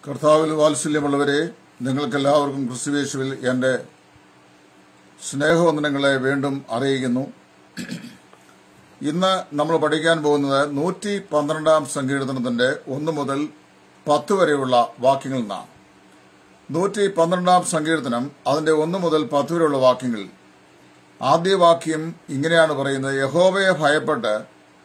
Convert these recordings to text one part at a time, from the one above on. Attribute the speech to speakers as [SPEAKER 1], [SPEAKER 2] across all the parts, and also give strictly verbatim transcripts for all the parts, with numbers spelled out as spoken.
[SPEAKER 1] കർത്താവിൽ വാത്സല്യമുള്ളവരെ, നിങ്ങൾക്കെല്ലാവർക്കും ക്രിസ്തുയേശുവിൽ എന്റെ സ്നേഹവന്ദനങ്ങളെ വീണ്ടും അറിയിക്കുന്നു. ഇന്ന് നമ്മൾ പഠിക്കാൻ പോകുന്നത് നൂറ്റി പന്ത്രണ്ടാം സങ്കീർത്തനത്തിന്റെ ഒന്ന് മുതൽ പത്ത് വരെയുള്ള വാക്യങ്ങളിൽ നിന്നാണ്. നൂറ്റി പന്ത്രണ്ടാം സങ്കീർത്തനം അതിന്റെ ഒന്ന് മുതൽ പത്ത് വരെയുള്ള വാക്യങ്ങൾ. ആദ്യ വാക്യം ഇങ്ങനെയാണ് പറയുന്നത്: യഹോവയെ ഭയപ്പെട്ട്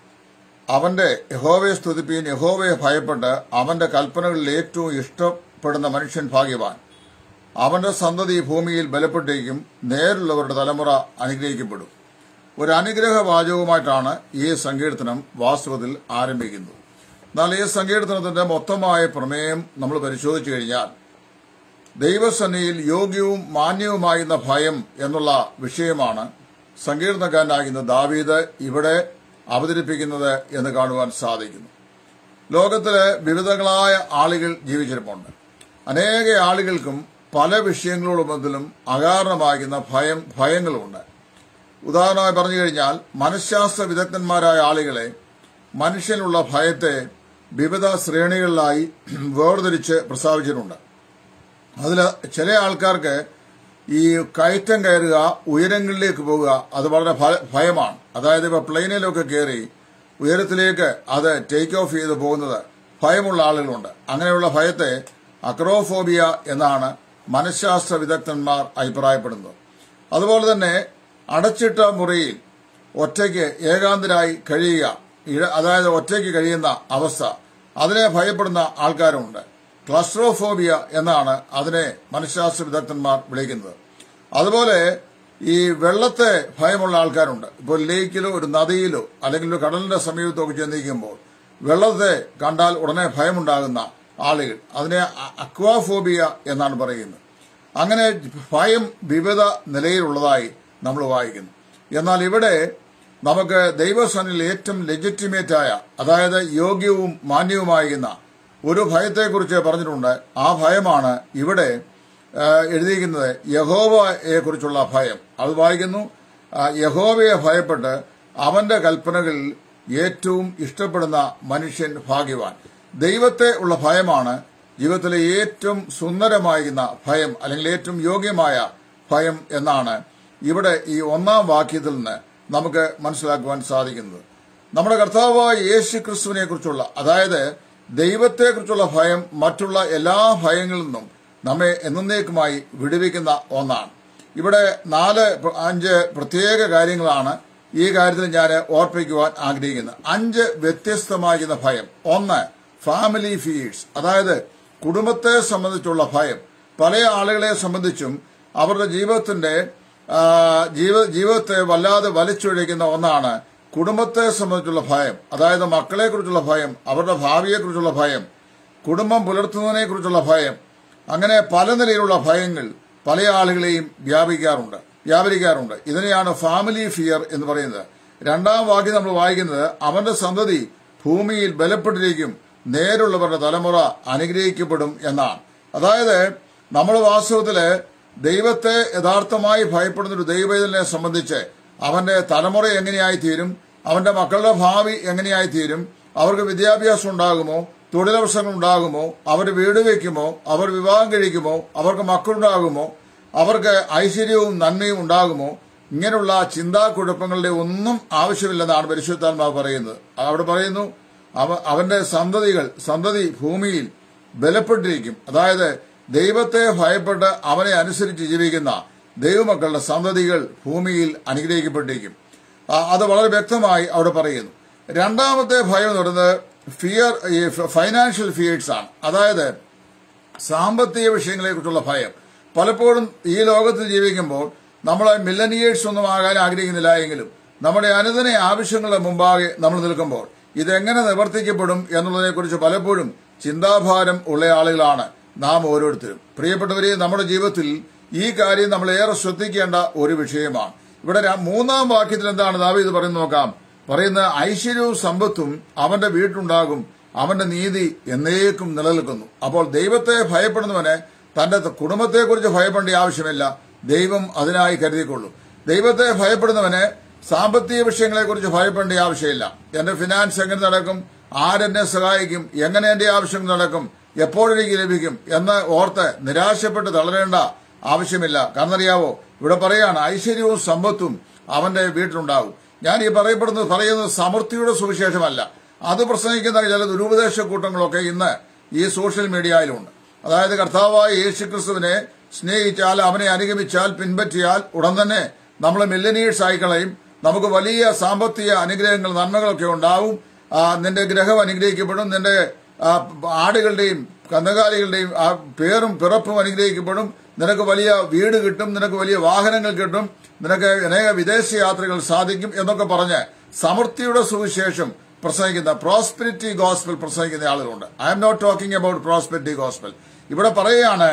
[SPEAKER 1] അവന്റെ യഹോവയെ സ്തുതിപ്പീൻ, യഹോവയെ ഭയപ്പെട്ട് അവന്റെ കൽപ്പനകളിൽ ഏറ്റവും ഇഷ്ടപ്പെടുന്ന മനുഷ്യൻ ഭാഗ്യവാൻ. അവന്റെ സന്തതി ഭൂമിയിൽ ബലപ്പെട്ടേക്കും, നേരുള്ളവരുടെ തലമുറ അനുഗ്രഹിക്കപ്പെടും. ഒരു അനുഗ്രഹ വാചകവുമായിട്ടാണ് ഈ സങ്കീർത്തനം വാസ്തവത്തിൽ ആരംഭിക്കുന്നത്. എന്നാൽ ഈ സങ്കീർത്തനത്തിന്റെ മൊത്തമായ പ്രമേയം നമ്മൾ പരിശോധിച്ചു കഴിഞ്ഞാൽ ദൈവസന്നിധിയിൽ യോഗ്യവും മാന്യവുമായിരുന്ന ഭയം എന്നുള്ള വിഷയമാണ് സങ്കീർത്തനക്കാരനാകുന്ന ദാവീദ് ഇവിടെ അവതരിപ്പിക്കുന്നത് എന്ന് കാണുവാൻ സാധിക്കുന്നു. ലോകത്തിലെ വിവിധങ്ങളായ ആളുകൾ ജീവിച്ചിരിപ്പുണ്ട്. അനേക ആളുകൾക്കും പല വിഷയങ്ങളോടും അകാരണമാകുന്ന ഭയം ഭയങ്ങളുമുണ്ട്. ഉദാഹരണമായി പറഞ്ഞു കഴിഞ്ഞാൽ, മനഃശാസ്ത്ര വിദഗ്ധന്മാരായ ആളുകളെ മനുഷ്യനുള്ള ഭയത്തെ വിവിധ ശ്രേണികളിലായി വേർതിരിച്ച് പ്രസ്താവിച്ചിട്ടുണ്ട്. അതിൽ ചില ആൾക്കാർക്ക് ഈ കയറ്റം കയറുക, ഉയരങ്ങളിലേക്ക് പോകുക, അത് വളരെ ഭയമാണ്. അതായത് ഇപ്പോൾ പ്ലെയിനിലൊക്കെ കയറി ഉയരത്തിലേക്ക് അത് ടേക്ക് ഓഫ് ചെയ്ത് പോകുന്നത് ഭയമുള്ള ആളുകളുണ്ട്. അങ്ങനെയുള്ള ഭയത്തെ അക്രോഫോബിയ എന്നാണ് മനഃശാസ്ത്ര വിദഗ്ധന്മാർ അഭിപ്രായപ്പെടുന്നത്. അതുപോലെ തന്നെ അടച്ചിട്ട മുറിയിൽ ഒറ്റയ്ക്ക് ഏകാന്തരായി കഴിയുക, അതായത് ഒറ്റയ്ക്ക് കഴിയുന്ന അവസ്ഥ, അതിനെ ഭയപ്പെടുന്ന ആൾക്കാരുമുണ്ട്. ക്ലസ്ട്രോഫോബിയ എന്നാണ് അതിനെ മനഃശാസ്ത്ര വിദഗ്ധന്മാർ വിളിക്കുന്നത്. അതുപോലെ ഈ വെള്ളത്തെ ഭയമുള്ള ആൾക്കാരുണ്ട്. ഇപ്പോൾ ലേക്കിലോ ഒരു നദിയിലോ അല്ലെങ്കിൽ ഒരു കടലിന്റെ സമീപത്തോ ഒക്കെ ചെന്നിരിക്കുമ്പോൾ വെള്ളത്തെ കണ്ടാൽ ഉടനെ ഭയമുണ്ടാകുന്ന ആളുകൾ, അതിനെ അക്വാഫോബിയ എന്നാണ് പറയുന്നത്. അങ്ങനെ ഭയം വിവിധ നിലയിലുള്ളതായി നമ്മൾ വായിക്കുന്നു. എന്നാൽ ഇവിടെ നമുക്ക് ദൈവസന്നിധിയിൽ ഏറ്റവും ലെജിറ്റിമേറ്റായ, അതായത് യോഗ്യവും മാന്യവുമായിരുന്ന ഒരു ഭയത്തെക്കുറിച്ച് പറഞ്ഞിട്ടുണ്ട്. ആ ഭയമാണ് ഇവിടെ എഴുതിയിരിക്കുന്നത്, യഹോവയെ കുറിച്ചുള്ള ഭയം. അത് വായിക്കുന്നു: യഹോവയെ ഭയപ്പെട്ട് അവന്റെ കൽപ്പനകളിൽ ഏറ്റവും ഇഷ്ടപ്പെടുന്ന മനുഷ്യൻ ഭാഗ്യവാൻ. ദൈവത്തെ ഉള്ള ഭയമാണ് ജീവിതത്തിലെ ഏറ്റവും സുന്ദരമായിരുന്ന ഭയം, അല്ലെങ്കിൽ ഏറ്റവും യോഗ്യമായ ഭയം എന്നാണ് ഇവിടെ ഈ ഒന്നാം വാക്യത്തിൽ നിന്ന് നമുക്ക് മനസ്സിലാക്കുവാൻ സാധിക്കുന്നത്. നമ്മുടെ കർത്താവായ യേശു ക്രിസ്തുവിനെ കുറിച്ചുള്ള, അതായത് ദൈവത്തെക്കുറിച്ചുള്ള ഭയം മറ്റുള്ള എല്ലാ ഭയങ്ങളിൽ നിന്നും നമ്മെ എന്നേക്കുമായി വിടുവിക്കുന്ന ഒന്നാണ്. ഇവിടെ നാല് അഞ്ച് പ്രത്യേക കാര്യങ്ങളാണ് ഈ കാര്യത്തിൽ ഞാൻ ഓർപ്പിക്കുവാൻ ആഗ്രഹിക്കുന്നത്. അഞ്ച് വ്യത്യസ്തമാകുന്ന ഭയം. ഒന്ന്, ഫാമിലി ഫിയേഴ്സ്, അതായത് കുടുംബത്തെ സംബന്ധിച്ചുള്ള ഭയം. പല ആളുകളെ സംബന്ധിച്ചും അവരുടെ ജീവിതത്തിന്റെ ജീവിതത്തെ വല്ലാതെ വലിച്ചൊഴിക്കുന്ന ഒന്നാണ് കുടുംബത്തെ സംബന്ധിച്ചുള്ള ഭയം. അതായത് മക്കളെക്കുറിച്ചുള്ള ഭയം, അവരുടെ ഭാവിയെക്കുറിച്ചുള്ള ഭയം, കുടുംബം പുലർത്തുന്നതിനെക്കുറിച്ചുള്ള ഭയം. അങ്ങനെ പല നിലയിലുള്ള ഭയങ്ങൾ പല ആളുകളെയും വ്യാപിക്കാറുണ്ട് വ്യാപരിക്കാറുണ്ട് ഇതിനെയാണ് ഫാമിലി ഫിയർ എന്ന് പറയുന്നത്. രണ്ടാം വാക്യം നമ്മൾ വായിക്കുന്നത്: അവന്റെ സന്തതി ഭൂമിയിൽ ബലപ്പെട്ടിരിക്കും, നേരുള്ളവരുടെ തലമുറ അനുഗ്രഹിക്കപ്പെടും എന്നാണ്. അതായത് നമ്മൾ വാസ്തവത്തില് ദൈവത്തെ യഥാർത്ഥമായി ഭയപ്പെടുന്ന ഒരു ദൈവവേദനെ സംബന്ധിച്ച് അവന്റെ തലമുറ എങ്ങനെയായി തീരും, അവന്റെ മക്കളുടെ ഭാവി എങ്ങനെയായി തീരും, അവർക്ക് വിദ്യാഭ്യാസം ഉണ്ടാകുമോ, തൊഴിലവസരങ്ങൾ ഉണ്ടാകുമോ, അവർ വീട് വയ്ക്കുമോ, അവർ വിവാഹം കഴിക്കുമോ, അവർക്ക് മക്കളുണ്ടാകുമോ, അവർക്ക് ഐശ്വര്യവും നന്മയും ഉണ്ടാകുമോ, ഇങ്ങനെയുള്ള ചിന്താക്കുഴപ്പങ്ങളുടെ ഒന്നും ആവശ്യമില്ലെന്നാണ് പരിശുദ്ധാത്മാവ് പറയുന്നത്. അവിടെ പറയുന്നു, അവന്റെ സന്തതികൾ സന്തതി ഭൂമിയിൽ ബലപ്പെട്ടിരിക്കും. അതായത് ദൈവത്തെ ഭയപ്പെട്ട് അവനെ അനുസരിച്ച് ജീവിക്കുന്ന ദൈവമക്കളുടെ സന്തതികൾ ഭൂമിയിൽ അനുഗ്രഹിക്കപ്പെട്ടിരിക്കും. അത് വളരെ വ്യക്തമായി അവിടെ പറയുന്നു. രണ്ടാമത്തെ ഭയം എന്ന് പറയുന്നത് ഫിയർ ഫൈനാൻഷ്യൽ ഫിയേഴ്സ് ആണ്. അതായത് സാമ്പത്തിക വിഷയങ്ങളെ കുറിച്ചുള്ള ഭയം. പലപ്പോഴും ഈ ലോകത്ത് ജീവിക്കുമ്പോൾ നമ്മൾ മില്ലനിയേഴ്സ് ഒന്നും ആകാൻ ആഗ്രഹിക്കുന്നില്ല എങ്കിലും നമ്മുടെ അനുദിന ആവശ്യങ്ങളുടെ മുമ്പാകെ നമ്മൾ നിൽക്കുമ്പോൾ ഇതെങ്ങനെ നിവർത്തിക്കപ്പെടും എന്നുള്ളതിനെക്കുറിച്ച് പലപ്പോഴും ചിന്താഭാരം ഉള്ള ആളുകളാണ് നാം ഓരോരുത്തരും. പ്രിയപ്പെട്ടവരെ, നമ്മുടെ ജീവിതത്തിൽ ഈ കാര്യം നമ്മൾ ഏറെ ശ്രദ്ധിക്കേണ്ട ഒരു വിഷയമാണ്. ഇവിടെ മൂന്നാം വാക്യത്തിൽ എന്താണ് ദാവീദ് പറയുന്നത് നോക്കാം. പറയുന്ന ഐശ്വര്യവും സമ്പത്തും അവന്റെ വീട്ടുണ്ടാകും, അവന്റെ നീതി എന്നേക്കും നിലനിൽക്കുന്നു. അപ്പോൾ ദൈവത്തെ ഭയപ്പെടുന്നവന് തന്റെ കുടുംബത്തെക്കുറിച്ച് ഭയപ്പെടേണ്ട ആവശ്യമില്ല, ദൈവം അതിനായി കരുതിക്കൊള്ളും. ദൈവത്തെ ഭയപ്പെടുന്നവന് സാമ്പത്തിക വിഷയങ്ങളെക്കുറിച്ച് ഭയപ്പെടേണ്ട ആവശ്യമില്ല. എന്റെ ഫിനാൻസ് എങ്ങനെ നടക്കും, ആരെന്നെ സഹായിക്കും, എങ്ങനെ എന്റെ ആവശ്യങ്ങൾ നടക്കും, എപ്പോഴെനിക്ക് ലഭിക്കും എന്ന് ഓർത്ത് നിരാശപ്പെട്ട് തളരേണ്ട ആവശ്യമില്ല. കാരണം അറിയാവോ, ഇവിടെ പറയാണ് ഐശ്വര്യവും സമ്പത്തും അവന്റെ വീട്ടിലുണ്ടാവും. ഞാൻ ഈ പറയപ്പെടുന്നത് പറയുന്നത് സമൃദ്ധിയുടെ സുവിശേഷമല്ല. അത് പ്രസംഗിക്കുന്ന ചില ദുരുപദേശ കൂട്ടങ്ങളൊക്കെ ഇന്ന് ഈ സോഷ്യൽ മീഡിയയിലുണ്ട്. അതായത് കർത്താവായ യേശുക്രിസ്തുവിനെ സ്നേഹിച്ചാൽ, അവനെ അനുഗമിച്ചാൽ, പിൻപറ്റിയാൽ ഉടൻ തന്നെ നമ്മൾ മില്ലനീഴ്സ് ആയിക്കളയും, നമുക്ക് വലിയ സാമ്പത്തിക അനുഗ്രഹങ്ങൾ, നന്മകളൊക്കെ ഉണ്ടാവും, നിന്റെ ഗ്രഹം അനുഗ്രഹിക്കപ്പെടും, നിന്റെ ആടുകളുടെയും കന്നുകാലികളുടെയും ആ പേരും പിറപ്പും അനുഗ്രഹിക്കപ്പെടും, നിനക്ക് വലിയ വീട് കിട്ടും, നിനക്ക് വലിയ വാഹനങ്ങൾ കിട്ടും, നിനക്ക് അനേക വിദേശ യാത്രകൾ സാധിക്കും എന്നൊക്കെ പറഞ്ഞ് സമൃദ്ധിയുടെ സുവിശേഷം പ്രസംഗിക്കുന്ന പ്രോസ്പെരിറ്റി ഗോസ്പൽ പ്രസംഗിക്കുന്ന ആളുകളുണ്ട്. I'm not talking about prosperity gospel. ഇവിടെ പറയുകയാണ്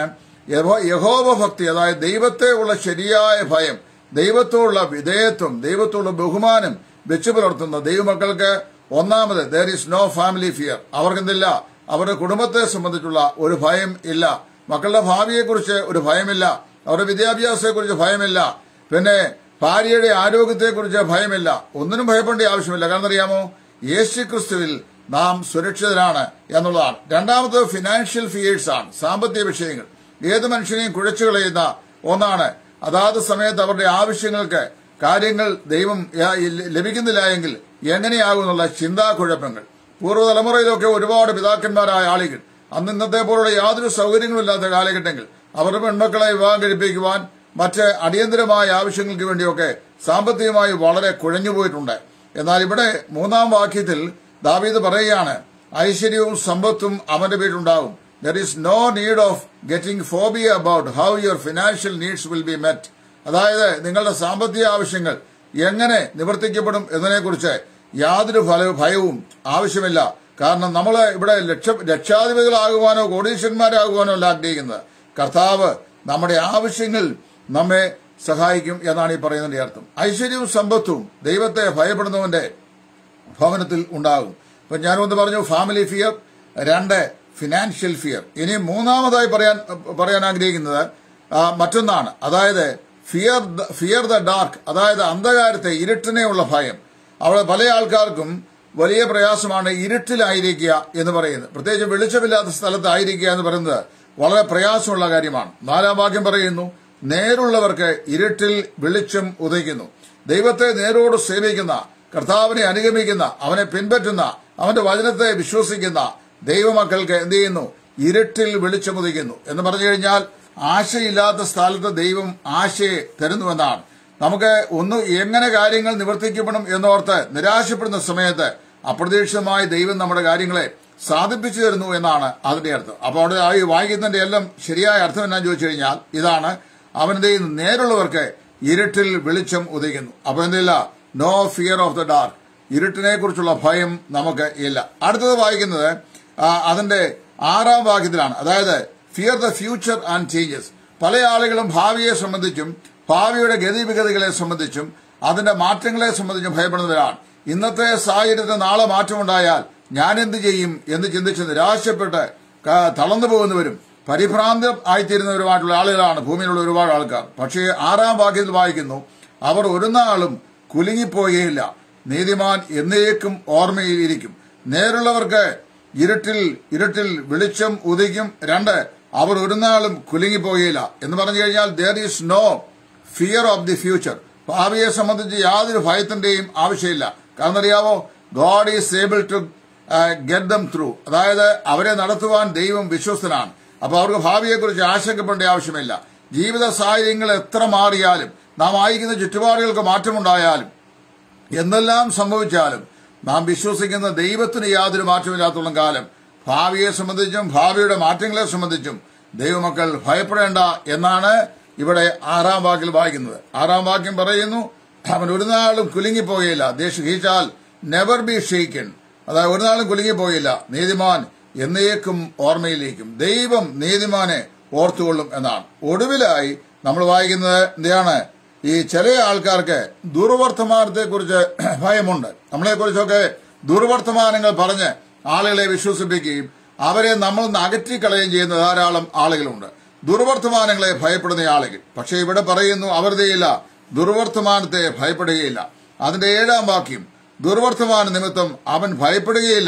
[SPEAKER 1] യഹോവ ഭക്തി, അതായത് ദൈവത്തെ ഉള്ള ശരിയായ ഭയം, ദൈവത്തോടുള്ള വിധേയത്വം, ദൈവത്തോടുള്ള ബഹുമാനം വെച്ചു പുലർത്തുന്ന ദൈവമക്കൾക്ക് ഒന്നാമത് there is no family fear. അവർക്കെന്തില്ല? അവരുടെ കുടുംബത്തെ സംബന്ധിച്ചുള്ള ഒരു ഭയം ഇല്ല, മക്കളുടെ ഭാവിയെക്കുറിച്ച് ഒരു ഭയമില്ല, അവരുടെ വിദ്യാഭ്യാസത്തെക്കുറിച്ച് ഭയമില്ല, പിന്നെ ഭാര്യയുടെ ആരോഗ്യത്തെക്കുറിച്ച് ഭയമില്ല. ഒന്നിനും ഭയപ്പെടേണ്ട ആവശ്യമില്ല. കാരണം അറിയാമോ, യേശുക്രിസ്തുവിൽ നാം സുരക്ഷിതരാണ് എന്നുള്ളതാണ്. രണ്ടാമത് ഫിനാൻഷ്യൽ ഫിയേഴ്സ് ആണ്, സാമ്പത്തിക വിഷയങ്ങൾ. ഏത് മനുഷ്യനെയും കുഴച്ചു കളയുന്ന ഒന്നാണ്. അതാത് സമയത്ത് അവരുടെ ആവശ്യങ്ങൾക്ക് കാര്യങ്ങൾ ദൈവം ലഭിക്കുന്നില്ല എങ്കിൽ എങ്ങനെയാകുന്നുള്ള ചിന്താക്കുഴപ്പങ്ങൾ. പൂർവ്വതലമുറയിലൊക്കെ ഒരുപാട് പിതാക്കന്മാരായ ആളുകൾ അന്ന് ഇന്നത്തെ പോലുള്ള യാതൊരു സൗകര്യങ്ങളില്ലാത്ത കാലഘട്ടങ്ങൾ അവരുടെ പെൺമക്കളെ വിവാഹം കഴിപ്പിക്കുവാൻ മറ്റ് അടിയന്തരമായ ആവശ്യങ്ങൾക്ക് വേണ്ടിയൊക്കെ സാമ്പത്തികമായി വളരെ കുഴഞ്ഞുപോയിട്ടുണ്ട്. എന്നാൽ ഇവിടെ മൂന്നാം വാക്യത്തിൽ ദാവീദ് പറയുകയാണ് ഐശ്വര്യവും സമ്പത്തും അവന്റെ വീട്ടിലുണ്ടാകും. There is no need of getting phobia about how your financial needs will be met. അതായത് നിങ്ങളുടെ സാമ്പത്തിക ആവശ്യങ്ങൾ എങ്ങനെ നിവർത്തിക്കപ്പെടും എന്നതിനെക്കുറിച്ച് യാതൊരു ഭയവും ആവശ്യമില്ല. കാരണം നമ്മൾ ഇവിടെ ലക്ഷ ലക്ഷാധിപതികളാകുവാനോ കോടീശ്വരന്മാരാകുവാനോ അല്ല ആഗ്രഹിക്കുന്നത്. കർത്താവ് നമ്മുടെ ആവശ്യങ്ങൾ നമ്മെ സഹായിക്കും എന്നാണ് ഈ പറയുന്നതിന്റെ അർത്ഥം. ഐശ്വര്യവും സമ്പത്തും ദൈവത്തെ ഭയപ്പെടുന്നവന്റെ ഭവനത്തിൽ ഉണ്ടാകും. ഇപ്പൊ ഞാനൊന്ന് പറഞ്ഞു ഫാമിലി ഫിയർ, രണ്ട് ഫിനാൻഷ്യൽ ഫിയർ. ഇനി മൂന്നാമതായി പറയാൻ പറയാൻ ആഗ്രഹിക്കുന്നത് മറ്റൊന്നാണ്. അതായത് ഫിയർ ഫിയർ ദ ഡാർക്ക്, അതായത് അന്ധകാരത്തെ, ഇരുട്ടിനെയുള്ള ഭയം. അവിടെ പല ആൾക്കാർക്കും വലിയ പ്രയാസമാണ് ഇരുട്ടിലായിരിക്കുക എന്ന് പറയുന്നത്. പ്രത്യേകിച്ച് വെളിച്ചമില്ലാത്ത സ്ഥലത്തായിരിക്കുക എന്ന് പറയുന്നത് വളരെ പ്രയാസമുള്ള കാര്യമാണ്. നാലാം വാക്യം പറയുന്നു നേരുള്ളവർക്ക് ഇരുട്ടിൽ വെളിച്ചം ഉദയിക്കുന്നു. ദൈവത്തെ നേരോട് സേവിക്കുന്ന, കർത്താവിനെ അനുഗമിക്കുന്ന, അവനെ പിൻപറ്റുന്ന, അവന്റെ വചനത്തെ വിശ്വസിക്കുന്ന ദൈവമക്കൾക്ക് എന്ത് ചെയ്യുന്നു? ഇരുട്ടിൽ വെളിച്ചമുദിക്കുന്നു എന്ന് പറഞ്ഞു കഴിഞ്ഞാൽ ആശയില്ലാത്ത സ്ഥലത്ത് ദൈവം ആശയെ തരുന്നുവെന്നാണ്. നമുക്ക് ഒന്ന് എങ്ങനെ കാര്യങ്ങൾ നിവർത്തിക്കപ്പെടും എന്നോർത്ത് നിരാശപ്പെടുന്ന സമയത്ത് അപ്രതീക്ഷിതമായി ദൈവം നമ്മുടെ കാര്യങ്ങളെ സാധിപ്പിച്ചു തരുന്നു എന്നാണ് അതിന്റെ അർത്ഥം. അപ്പോൾ അവിടെ ആ വായിക്കുന്നതിന്റെ എല്ലാം ശരിയായ അർത്ഥം എന്നാന്ന് ചോദിച്ചു കഴിഞ്ഞാൽ ഇതാണ്, അവന്റെ നേരുള്ളവർക്ക് ഇരുട്ടിൽ വെളിച്ചം ഉദിക്കുന്നു. അപ്പൊ എന്തില്ല? No fear of the dark, ഇരുട്ടിനെ കുറിച്ചുള്ള ഭയം നമുക്ക് ഇല്ല. അടുത്തത് വായിക്കുന്നത് അതിന്റെ ആറാം വാക്യത്തിലാണ്. അതായത് fear the future and changes. പല ആളുകളും ഭാവിയെ സംബന്ധിച്ചും ഭാവിയുടെ ഗതിവിഗതികളെ സംബന്ധിച്ചും അതിന്റെ മാറ്റങ്ങളെ സംബന്ധിച്ചും ഭയപ്പെടുന്നവരാണ്. ഇന്നത്തെ സാഹചര്യത്തിൽ നാളെ മാറ്റമുണ്ടായാൽ ഞാൻ എന്ത് ചെയ്യും എന്ന് ചിന്തിച്ച് നിരാശപ്പെട്ട് തളർന്നു പോകുന്നവരും പരിഭ്രാന്തം ആയിത്തീരുന്നവരുമായിട്ടുള്ള ആളുകളാണ് ഭൂമിയിലുള്ള ഒരുപാട് ആൾക്കാർ. പക്ഷേ ആറാം വാക്യത്തിൽ വായിക്കുന്നു അവർ ഒരു നാളും കുലുങ്ങിപ്പോകുകയില്ല, നീതിമാൻ എന്നേക്കും ഓർമ്മയിലിരിക്കും. നേരുള്ളവർക്ക് ഇരുട്ടിൽ ഇരുട്ടിൽ വെളിച്ചം ഉദിക്കും. രണ്ട്, അവർ ഒരു നാളും കുലുങ്ങിപ്പോകുകയില്ല എന്ന് പറഞ്ഞു കഴിഞ്ഞാൽ there is no fear of the future. ഭാവിയെ സംബന്ധിച്ച് യാതൊരു ഭയത്തിന്റെയും ആവശ്യമില്ല. കാരണം അറിയാവോ, God is able to get them through. അതായത് അവരെ നടത്തുവാൻ ദൈവം വിശ്വസ്തനാണ്. അപ്പൊ അവർക്ക് ഭാവിയെക്കുറിച്ച് ആശങ്കപ്പെടേണ്ട ആവശ്യമില്ല. ജീവിത സാഹചര്യങ്ങൾ എത്ര മാറിയാലും, നാം ആയിരിക്കുന്ന ചുറ്റുപാടുകൾക്ക് മാറ്റമുണ്ടായാലും, എന്തെല്ലാം സംഭവിച്ചാലും നാം വിശ്വസിക്കുന്ന ദൈവത്തിന് യാതൊരു മാറ്റമില്ലാത്തോളം കാലം ഭാവിയെ സംബന്ധിച്ചും ഭാവിയുടെ മാറ്റങ്ങളെ സംബന്ധിച്ചും ദൈവമക്കൾ ഭയപ്പെടേണ്ട എന്നാണ് ഇവിടെ ആറാം വാക്കിൽ വായിക്കുന്നത്. ആറാം വാക്യം പറയുന്നു അവൻ ഒരു നാളും കുലുങ്ങിപ്പോകയില്ല. ദേശീച്ചാൽ നെവർ ബി ഷെയ്ക്കൻ. അതായത് ഒരു നാളും കുലുങ്ങിപ്പോയില്ല. നീതിമാൻ എന്നേക്കും ഓർമ്മയിലേക്കും. ദൈവം നീതിമാനെ ഓർത്തുകൊള്ളും എന്നാണ്. ഒടുവിലായി നമ്മൾ വായിക്കുന്നത് എന്താണ്? ഈ ചില ആൾക്കാർക്ക് ദുർവർത്തമാനത്തെക്കുറിച്ച് ഭയമുണ്ട്. നമ്മളെക്കുറിച്ചൊക്കെ ദുർവർത്തമാനങ്ങൾ പറഞ്ഞ് ആളുകളെ വിശ്വസിപ്പിക്കുകയും അവരെ നമ്മൾ അകറ്റിക്കളയുകയും ചെയ്യുന്ന ധാരാളം ആളുകളുണ്ട്. ദുർവർത്തമാനങ്ങളെ ഭയപ്പെടുന്ന ആളുകൾ. പക്ഷെ ഇവിടെ പറയുന്നു അവരുടെയില്ല, ദുർവർത്തമാനത്തെ ഭയപ്പെടുകയില്ല. അതിന്റെ ഏഴാം വാക്യം, ദുർവർത്തമാന നിമിത്തം അവൻ ഭയപ്പെടുകയില്ല,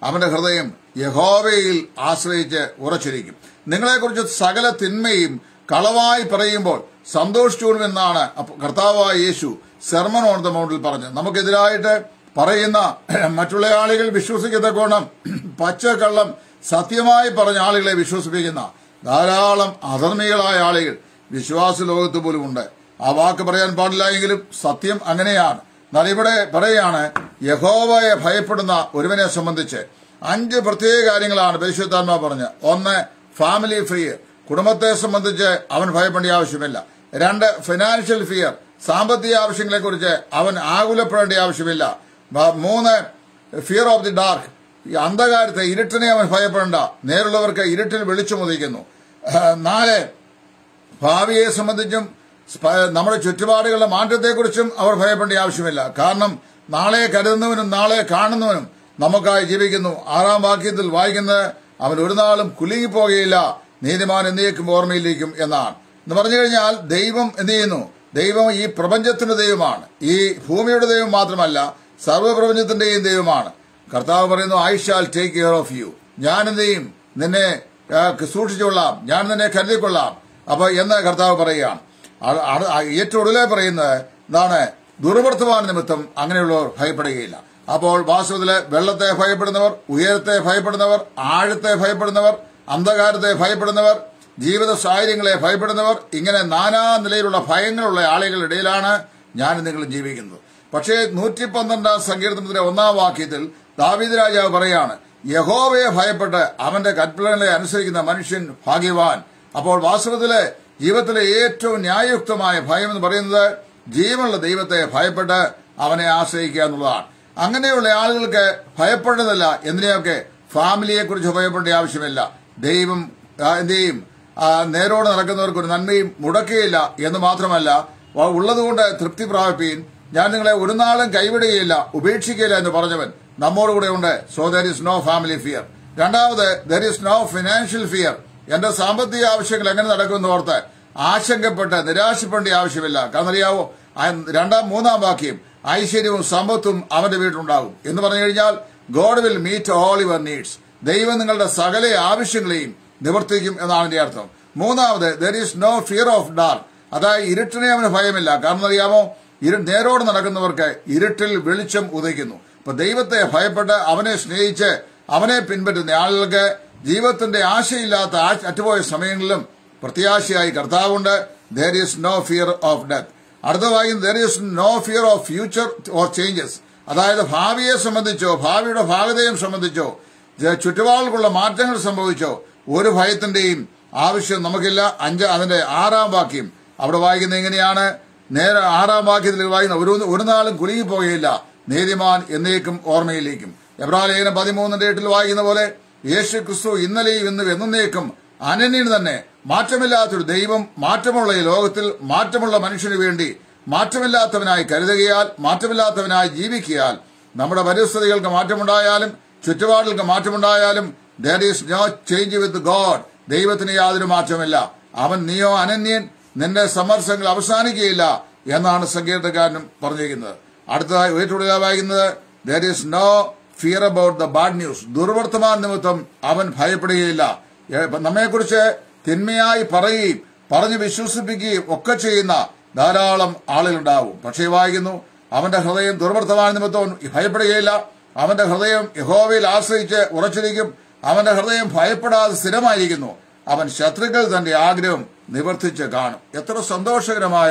[SPEAKER 1] അവന്റെ ഹൃദയം യഹോവയിൽ ആശ്രയിച്ച് ഉറച്ചിരിക്കും. നിങ്ങളെക്കുറിച്ച് സകല തിന്മയും കളവായി പറയുമ്പോൾ സന്തോഷിച്ചുകൊള്ളുമെന്നാണ് കർത്താവായ യേശു സെർമൺ ഓൺ ദ മൗണ്ടിൽ പറഞ്ഞത്. നമുക്കെതിരായിട്ട് പറയുന്ന മറ്റുള്ള ആളുകൾ വിശ്വസിക്കത്തക്കോണം പച്ചക്കള്ളം സത്യമായി പറഞ്ഞ ആളുകളെ വിശ്വസിപ്പിക്കുന്ന ധാരാളം അധർമ്മികളായ ആളുകൾ വിശ്വാസ ലോകത്ത് പോലും ഉണ്ട്. ആ വാക്ക് പറയാൻ പാടില്ല എങ്കിലും സത്യം അങ്ങനെയാണ്. എന്നാൽ ഇവിടെ പറയുകയാണ്, യഹോവയെ ഭയപ്പെടുന്ന ഒരുവനെ സംബന്ധിച്ച് അഞ്ച് പ്രത്യേക കാര്യങ്ങളാണ് പരിശുദ്ധാത്മാവ് പറഞ്ഞത്. ഒന്ന്, ഫാമിലി ഫിയർ, കുടുംബത്തെ സംബന്ധിച്ച് അവൻ ഭയപ്പെടേണ്ട ആവശ്യമില്ല. രണ്ട്, ഫിനാൻഷ്യൽ ഫിയർ, സാമ്പത്തിക ആവശ്യങ്ങളെക്കുറിച്ച് അവൻ ആകുലപ്പെടേണ്ട ആവശ്യമില്ല. മൂന്ന്, ഫിയർ ഓഫ് ദി ഡാർക്ക്, ഈ അന്ധകാരത്തെ ഇരുട്ടിനെ അവൻ ഭയപ്പെടേണ്ട, നേരുള്ളവർക്ക് ഇരുട്ടിൽ വെളിച്ചമുദിക്കുന്നു. നാല്, ഭാവിയെ സംബന്ധിച്ചും നമ്മുടെ ചുറ്റുപാടുകളുടെ മാറ്റത്തെക്കുറിച്ചും അവർ ഭയപ്പെടേണ്ട ആവശ്യമില്ല. കാരണം നാളെ കരുതുന്നവനും നാളെ കാണുന്നവനും നമുക്കായി ജീവിക്കുന്നു. ആറാം വാക്യത്തിൽ വായിക്കുന്നത്, അവൻ ഒരു നാളും കുലുങ്ങിപ്പോകുകയില്ല, നീതിമാൻ എന്നേക്കും ഓർമ്മയിലേക്കും എന്നാണ്. എന്ന് പറഞ്ഞു കഴിഞ്ഞാൽ ദൈവം എന്ത് ചെയ്യുന്നു? ദൈവം ഈ പ്രപഞ്ചത്തിന്റെ ദൈവമാണ്. ഈ ഭൂമിയുടെ ദൈവം മാത്രമല്ല, സർവ്വപ്രപഞ്ചത്തിന്റെയും ദൈവമാണ്. കർത്താവ് പറയുന്നു, I shall take care of you, ഞാൻ എന്ത് ചെയ്യും? നിന്നെ സൂക്ഷിച്ചുകൊള്ളാം, ഞാൻ നിന്നെ കരുതിക്കൊള്ളാം. അപ്പൊ എന്ന് കർത്താവ് പറയുകയാണ്. ഏറ്റവും ഒടുവിലെ പറയുന്നത് എന്താണ്? ദുർവർത്തമാന നിമിത്തം അങ്ങനെയുള്ളവർ ഭയപ്പെടുകയില്ല. അപ്പോൾ വാസ്തവത്തില് വെള്ളത്തെ ഭയപ്പെടുന്നവർ, ഉയരത്തെ ഭയപ്പെടുന്നവർ, ആഴത്തെ ഭയപ്പെടുന്നവർ, അന്ധകാരത്തെ ഭയപ്പെടുന്നവർ, ജീവിത സാഹചര്യങ്ങളെ ഭയപ്പെടുന്നവർ, ഇങ്ങനെ നാനാ നിലയിലുള്ള ഭയങ്ങളുള്ള ആളുകളുടെ ഇടയിലാണ് ഞാൻ നിങ്ങളും ജീവിക്കുന്നത്. പക്ഷേ നൂറ്റി പന്ത്രണ്ടാം സങ്കീർത്തനത്തിലെ ഒന്നാം വാക്യത്തിൽ ദാവീദ് രാജാവ് പറയാണ്, യഹോവയെ ഭയപ്പെട്ട് അവന്റെ കൽപ്പനകളെ അനുസരിക്കുന്ന മനുഷ്യൻ ഭാഗ്യവാൻ. അപ്പോൾ വാസ്തവത്തില് ജീവിതത്തിലെ ഏറ്റവും ന്യായയുക്തമായ ഭയം എന്ന് പറയുന്നത് ജീവനുള്ള ദൈവത്തെ ഭയപ്പെട്ട് അവനെ ആശ്രയിക്കുക എന്നുള്ളതാണ്. അങ്ങനെയുള്ള ആളുകൾക്ക് ഭയപ്പെടേണ്ടതല്ല എന്തിനെയൊക്കെ? ഫാമിലിയെക്കുറിച്ച് ഭയപ്പെടേണ്ട ആവശ്യമില്ല. ദൈവം എന്ത് ചെയ്യും? നേരോട് നടക്കുന്നവർക്ക് ഒരു നന്മയും മുടക്കുകയില്ല എന്ന് മാത്രമല്ല, ഉള്ളതുകൊണ്ട് തൃപ്തി പ്രാപിപ്പീൻ, ഞാൻ നിങ്ങളെ ഒരു നാളും കൈവിടുകയില്ല, ഉപേക്ഷിക്കുകയില്ല എന്ന് പറഞ്ഞവൻ നമ്മോടുകൂടെ ഉണ്ട്. So there is no family fear. രണ്ടാമത്, there is no financial fear. എന്റെ സാമ്പത്തിക ആവശ്യങ്ങൾ എങ്ങനെ നടക്കുമെന്ന് ഓർത്ത് ആശങ്കപ്പെട്ട് നിരാശപ്പെടേണ്ട ആവശ്യമില്ല. കാരണം അറിയാവോ, രണ്ടാം മൂന്നാം വാക്യം, ഐശ്വര്യവും സമ്പത്തും അവന്റെ വീട്ടിലുണ്ടാകും എന്ന് പറഞ്ഞു കഴിഞ്ഞാൽ God will meet all your needs. ദൈവം നിങ്ങളുടെ സകല ആവശ്യങ്ങളെയും നിവർത്തിക്കും എന്നാണ് എന്റെ അർത്ഥം. മൂന്നാമത്, there is no fear of dark, അതായത് ഇരുട്ടിനെ അവന് ഭയമില്ല. കാരണം അറിയാമോ, ഇരു നേരോട് നടക്കുന്നവർക്ക് ഇരുട്ടിൽ വെളിച്ചം ഉദയിക്കുന്നു. അപ്പൊ ദൈവത്തെ ഭയപ്പെട്ട് അവനെ സ്നേഹിച്ച് അവനെ പിൻപറ്റുന്ന ആളുകൾക്ക് ജീവിതത്തിന്റെ ആശയില്ലാത്ത അറ്റുപോയ സമയങ്ങളിലും പ്രത്യാശയായി കർത്താവുണ്ട്. There is no fear of death. അടുത്ത വായിക്കുന്നത്, there is no fear of future or changes, അതായത് ഭാവിയെ സംബന്ധിച്ചോ ഭാവിയുടെ ഭാഗതയും സംബന്ധിച്ചോ ചുറ്റുപാടുകളുള്ള മാറ്റങ്ങൾ സംഭവിച്ചോ ഒരു ഭയത്തിന്റെയും ആവശ്യം നമുക്കില്ല. അഞ്ച് അതിന്റെ ആറാം വാക്യം അവിടെ വായിക്കുന്നത് എങ്ങനെയാണ്? നേരെ ആറാം വാക്യത്തിൽ വായിക്കുന്ന, ഒരു ഒരു നാളും കുലുങ്ങിപ്പോകുകയില്ല, നീതിമാൻ എന്നേക്കും ഓർമ്മയിലേക്കും. എബ്രായലേഖനം പതിമൂന്നിന്റെ എട്ടിൽ വായിക്കുന്ന പോലെ യേശു ക്രിസ്തു ഇന്നലെയും ഇന്നും എന്നേക്കും അനന്യന് തന്നെ. മാറ്റമില്ലാത്തൊരു ദൈവം മാറ്റമുള്ള ഈ ലോകത്തിൽ മാറ്റമുള്ള മനുഷ്യന് വേണ്ടി മാറ്റമില്ലാത്തവനായി കരുതുകയാൽ, മാറ്റമില്ലാത്തവനായി ജീവിക്കയാൽ, നമ്മുടെ പരിസ്ഥിതികൾക്ക് മാറ്റമുണ്ടായാലും ചുറ്റുപാടുകൾക്ക് മാറ്റമുണ്ടായാലും there is no change with God. ദൈവത്തിന് യാതൊരു മാറ്റമില്ല. അവൻ നീയോ അനന്യൻ, നിന്റെ സമ്മർശങ്ങൾ അവസാനിക്കുകയില്ല എന്നാണ് സങ്കീർത്തനക്കാരനും പറഞ്ഞിരിക്കുന്നത്. അടുത്തതായി ഏറ്റവും വായിക്കുന്നത്, there is no fear about the bad news. ദുർവർത്തമാന നിമിത്തം അവൻ ഭയപ്പെടുകയില്ല. നമ്മെക്കുറിച്ച് തിന്മയായി പറയുകയും പറഞ്ഞു വിശ്വസിപ്പിക്കുകയും ഒക്കെ ചെയ്യുന്ന ധാരാളം ആളുകളുണ്ടാവും. പക്ഷേ വായിക്കുന്നു, അവന്റെ ഹൃദയം ദുർവർത്തമാന നിമിത്തം ഭയപ്പെടുകയില്ല. അവന്റെ ഹൃദയം യഹോവയിൽ ആശ്രയിച്ച് ഉറച്ചിരിക്കും. അവന്റെ ഹൃദയം ഭയപ്പെടാതെ സ്ഥിരമായിരിക്കുന്നു. അവൻ ശത്രുക്കൾ തന്റെ ആഗ്രഹം നിവർത്തിച്ച് കാണും. എത്ര സന്തോഷകരമായ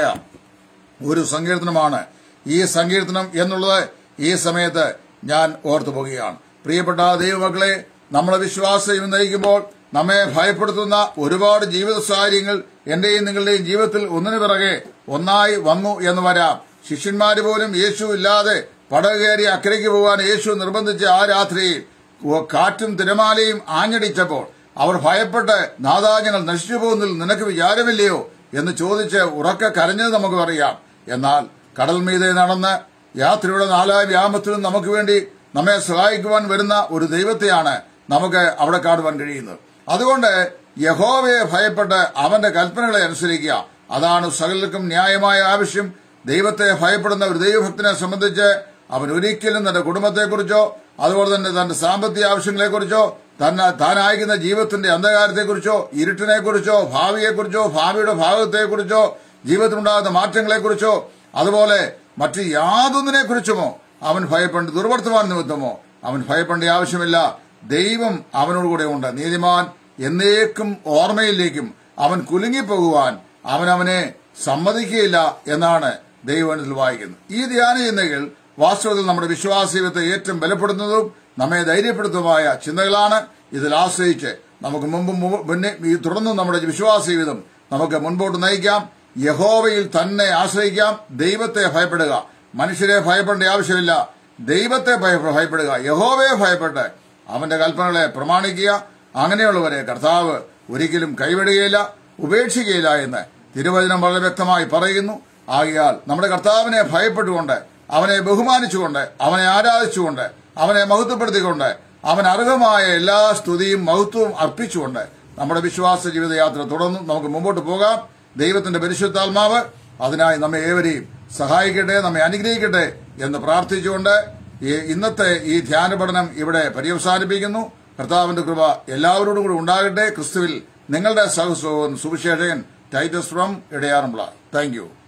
[SPEAKER 1] ഒരു സങ്കീർത്തനമാണ് ഈ സങ്കീർത്തനം എന്നുള്ളത് ഈ സമയത്ത് ഞാൻ ഓർത്തു പോകുകയാണ്. പ്രിയപ്പെട്ട ദൈവമക്കളെ, നമ്മളെ വിശ്വാസം നയിക്കുമ്പോൾ നമ്മെ ഭയപ്പെടുത്തുന്ന ഒരുപാട് ജീവിത സാഹചര്യങ്ങൾ എന്റെയും നിങ്ങളുടെയും ജീവിതത്തിൽ ഒന്നിനു പിറകെ ഒന്നായി വന്നു എന്ന് വരാം. ശിഷ്യന്മാര് പോലും യേശു ഇല്ലാതെ പടക് കയറി അക്കരയ്ക്ക് പോകാൻ യേശു നിർബന്ധിച്ച ആ രാത്രിയിൽ കാറ്റും തിരമാലയും ആഞ്ഞടിച്ചപ്പോൾ അവർ ഭയപ്പെട്ട്, നാഥാ ഞങ്ങൾ നശിച്ചു പോകുന്നതിൽ നിനക്ക് വിചാരമില്ലയോ എന്ന് ചോദിച്ച് ഉറക്കെ കരഞ്ഞത് നമുക്ക് അറിയാം. എന്നാൽ കടൽ മീതെ നടന്ന് യാത്രയുടെ നാലാം വ്യാമത്തിലും നമുക്ക് വേണ്ടി നമ്മെ സഹായിക്കുവാൻ വരുന്ന ഒരു ദൈവത്തെയാണ് നമുക്ക് അവിടെ കാണുവാൻ കഴിയുന്നത്. അതുകൊണ്ട് യഹോവയെ ഭയപ്പെട്ട് അവന്റെ കൽപ്പനകളെ അനുസരിക്കുക, അതാണ് സകലർക്കും ന്യായമായ ആവശ്യം. ദൈവത്തെ ഭയപ്പെടുന്ന ഒരു ദൈവഭക്തനെ സംബന്ധിച്ച് അവൻ ഒരിക്കലും തന്റെ കുടുംബത്തെക്കുറിച്ചോ അതുപോലെ തന്നെ തന്റെ സാമ്പത്തിക ആവശ്യങ്ങളെക്കുറിച്ചോ തന്നെ താനായിരിക്കുന്ന ജീവിതത്തിന്റെ അന്ധകാരത്തെക്കുറിച്ചോ ഇരുട്ടിനെക്കുറിച്ചോ ഭാവിയെക്കുറിച്ചോ ഭാവിയുടെ ഭാഗത്തെക്കുറിച്ചോ ജീവിതത്തിലുണ്ടാകുന്ന മാറ്റങ്ങളെക്കുറിച്ചോ അതുപോലെ മറ്റ് യാതൊന്നിനെക്കുറിച്ചുമോ അവൻ ഭയപ്പെട്ട് ദുർവർത്തമാന നിമിത്തമോ അവൻ ഭയപ്പെടേണ്ട ആവശ്യമില്ല. ദൈവം അവനോടുകൂടെ ഉണ്ട്. നീതിമാൻ എന്നേക്കും ഓർമ്മയിലേക്കും അവൻ കുലുങ്ങിപ്പോകുവാൻ അവൻ അവനെ സമ്മതിക്കുകയില്ല എന്നാണ് ദൈവത്തിൽ വായിക്കുന്നത്. ഈ ധ്യാന ചിന്തകൾ വാസ്തവത്തിൽ നമ്മുടെ വിശ്വാസ ജീവിതത്തെ ഏറ്റവും ബലപ്പെടുത്തുന്നതും നമ്മെ ധൈര്യപ്പെടുത്തുന്നതുമായ ചിന്തകളാണ്. ഇതിൽ ആശ്രയിച്ച് നമുക്ക് മുമ്പ് മുന്നേ തുടർന്നും നമ്മുടെ വിശ്വാസ ജീവിതം നമുക്ക് മുൻപോട്ട് നയിക്കാം. യഹോവയിൽ തന്നെ ആശ്രയിക്കാം. ദൈവത്തെ ഭയപ്പെടുക. മനുഷ്യരെ ഭയപ്പെടേണ്ട ആവശ്യമില്ല. ദൈവത്തെ ഭയപ്പെടുക. യഹോവയെ ഭയപ്പെട്ട് അവന്റെ കൽപ്പനകളെ പ്രമാണിക്കുക. അങ്ങനെയുള്ളവരെ കർത്താവ് ഒരിക്കലും കൈവിടുകയില്ല, ഉപേക്ഷിക്കുകയില്ല എന്ന് തിരുവചനം വളരെ വ്യക്തമായി പറയുന്നു. ആകയാൽ നമ്മുടെ കർത്താവിനെ ഭയപ്പെട്ടുകൊണ്ട് അവനെ ബഹുമാനിച്ചുകൊണ്ട് അവനെ ആരാധിച്ചുകൊണ്ട് അവനെ മഹത്വപ്പെടുത്തിക്കൊണ്ട് അവൻ അർഹമായ എല്ലാ സ്തുതിയും മഹത്വവും അർപ്പിച്ചുകൊണ്ട് നമ്മുടെ വിശ്വാസ ജീവിതയാത്ര തുടർന്ന് നമുക്ക് മുമ്പോട്ട് പോകാം. ദൈവത്തിന്റെ പരിശുദ്ധാത്മാവ് അതിനായി നമ്മെ ഏവരെയും സഹായിക്കട്ടെ, നമ്മെ അനുഗ്രഹിക്കട്ടെ എന്ന് പ്രാർത്ഥിച്ചുകൊണ്ട് ഇന്നത്തെ ഈ ധ്യാന പഠനം ഇവിടെ പര്യവസാനിപ്പിക്കുന്നു. കർത്താവിന്റെ കൃപ എല്ലാവരോടും കൂടി ഉണ്ടാകട്ടെ. ക്രിസ്തുവിൽ നിങ്ങളുടെ സഹസുവിശേഷകൻ ടൈറ്റസ് ഫ്രം ഇടയാറുമുള്ള. Thank U.